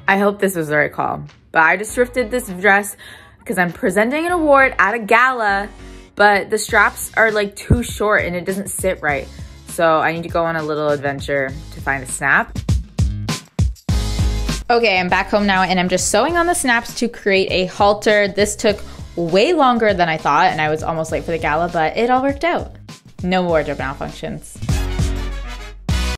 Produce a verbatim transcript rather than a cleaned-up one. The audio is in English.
I hope this was the right call, but I just thrifted this dress because I'm presenting an award at a gala, but the straps are like too short and it doesn't sit right. So I need to go on a little adventure to find a snap. Okay, I'm back home now and I'm just sewing on the snaps to create a halter. This took way longer than I thought and I was almost late for the gala, but it all worked out. No wardrobe malfunctions.